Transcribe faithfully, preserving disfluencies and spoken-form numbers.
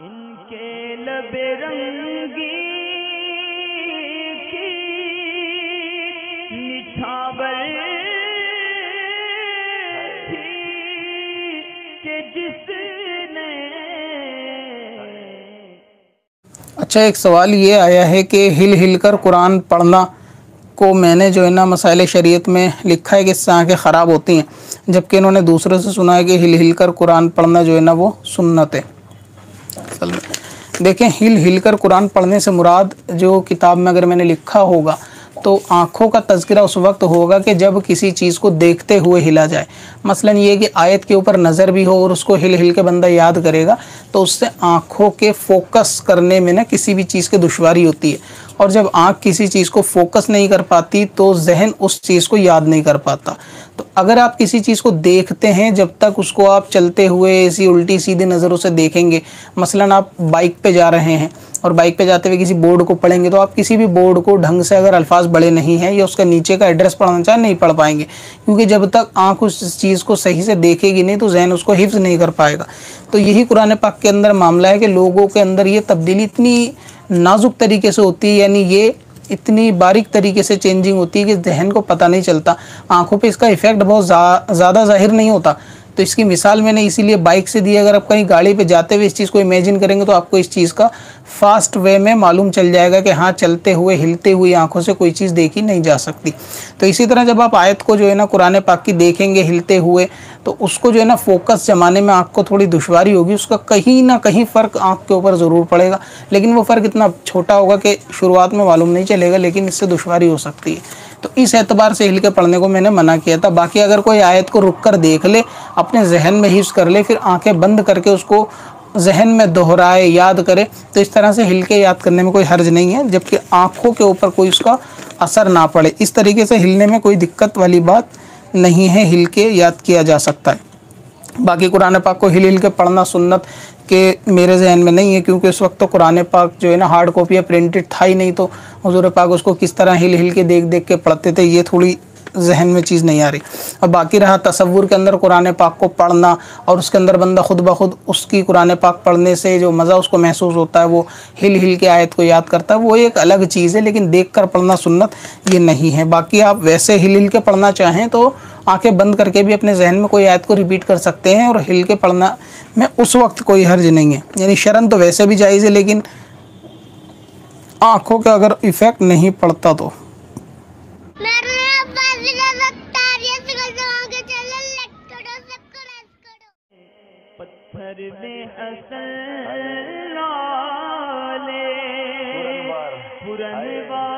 ان کے لب رنگی کی نچھاور تھی کہ جس نے۔ اچھا، ایک سوال یہ آیا ہے کہ ہل ہل کر قرآن پڑھنا کو میں نے جو ہے نا مسائل شریعت میں لکھا ہے کہ اس سے آنکھیں خراب ہوتی ہیں، جبکہ انہوں نے دوسرے سے سنا ہے کہ ہل ہل کر قرآن پڑھنا جو ہے نا وہ سنت ہے۔ اصل میں دیکھیں، ہل ہل کر قرآن پڑھنے سے مراد جو کتاب میں اگر میں نے لکھا ہوگا تو آنکھوں کا تذکرہ اس وقت ہوگا کہ جب کسی چیز کو دیکھتے ہوئے ہلا جائے۔ مثلا یہ کہ آیت کے اوپر نظر بھی ہو اور اس کو ہل ہل کے بندہ یاد کرے گا تو اس سے آنکھوں کے فوکس کرنے میں نا کسی بھی چیز کی دشواری ہوتی ہے، اور جب آنکھ کسی چیز کو فوکس نہیں کر پاتی تو ذہن اس چیز کو یاد نہیں کر پاتا۔ تو اگر آپ کسی چیز کو دیکھتے ہیں، جب تک اس کو آپ چلتے ہوئے ایسی الٹی سیدھی نظروں سے دیکھیں گے، مثلا آپ بائک پہ جا رہے ہیں اور بائک پہ جاتے ہوئے کسی بورڈ کو پڑھیں گے تو آپ کسی بھی بورڈ کو ڈھنگ سے اگر الفاظ بڑے نہیں ہیں یا اس کا نیچے کا ایڈریس پڑھنا چاہیں نہیں پڑھ پائیں گے، کیونکہ جب تک آنکھ اس چیز کو صحیح سے دیکھے گی نہیں تو ذہن اس کو حفظ نہیں کر پائے گا۔ تو یہی قرآن پاک کے اندر معاملہ ہے کہ لوگوں کے اندر یہ تبدیلی اتنی نازک طریقے سے ہوتی ہے، یعنی یہ اتنی باریک طریقے سے چینجنگ ہوتی ہے کہ ذہن کو پتہ نہیں چلتا، آنکھوں پہ اس کا ایفیکٹ بہت زیادہ ظاہر نہیں ہوتا۔ تو اس کی مثال میں نے اسی لیے بائک سے دی، اگر آپ کہیں گاڑی پہ جاتے ہوئے اس چیز کو امیجن کریں گے تو آپ کو اس چیز کا فاسٹ وے میں معلوم چل جائے گا کہ ہاں چلتے ہوئے ہلتے ہوئی آنکھوں سے کوئی چیز دیکھی نہیں جا سکتی۔ تو اسی طرح جب آپ آیت کو جو ہے نا قرآن پاک کی دیکھیں گے ہلتے ہوئے تو اس کو جو ہے نا فوکس جمانے میں آنکھ کو تھوڑی دشواری ہوگی، اس کا کہیں نہ کہیں فرق آنکھ کے اوپر ضرور پڑے گا، لیکن وہ فرق اتنا چھوٹا ہوگا کہ شروعات میں معلوم نہیں چلے گا، لیکن اس سے دشواری ہو سکتی ہے۔ تو اس اعتبار سے ہل کے پڑھنے کو میں نے منع کیا تھا۔ باقی اگر کوئی آیت کو رک کر دیکھ لے، اپنے ذہن میں حفظ کر لے، پھر آنکھیں بند کر کے اس کو ذہن میں دہرائے یاد کرے تو اس طرح سے ہل کے یاد کرنے میں کوئی حرج نہیں ہے، جبکہ آنکھوں کے اوپر کوئی اس کا اثر نہ پڑے۔ اس طریقے سے ہلنے میں کوئی دقت والی بات نہیں ہے، ہل کے یاد کیا جا سکتا ہے۔ باقی قرآن پاک کو ہل ہل کے پڑھنا سنت کہ میرے ذہن میں نہیں ہے، کیونکہ اس وقت تو قرآن پاک جو ہے نا ہارڈ کاپی یا پرنٹڈ تھا ہی نہیں، تو حضور پاک اس کو کس طرح ہل ہل کے دیکھ دیکھ کے پڑھتے تھے یہ تھوڑی ذہن میں چیز نہیں آ رہی۔ اور باقی رہا تصور کے اندر قرآن پاک کو پڑھنا اور اس کے اندر بندہ خود بخود اس کی قرآن پاک پڑھنے سے جو مزہ اس کو محسوس ہوتا ہے وہ ہل ہل کے آیت کو یاد کرتا ہے، وہ ایک الگ چیز ہے، لیکن دیکھ کر پڑھنا سنت یہ نہیں ہے۔ باقی آپ ویسے ہل ہل کے پڑھنا چاہیں تو آنکھیں بند کر کے بھی اپنے ذہن میں کوئی آیت کو ریپیٹ کر سکتے ہیں، اور ہل کے پڑھنا میں اس وقت کوئی حرج نہیں ہے۔ یعنی شرن تو ویسے بھی جائز ہے، لیکن آنکھوں کا اگر ایفیکٹ نہیں پڑتا تو۔ پتھر میں اصل والے پرن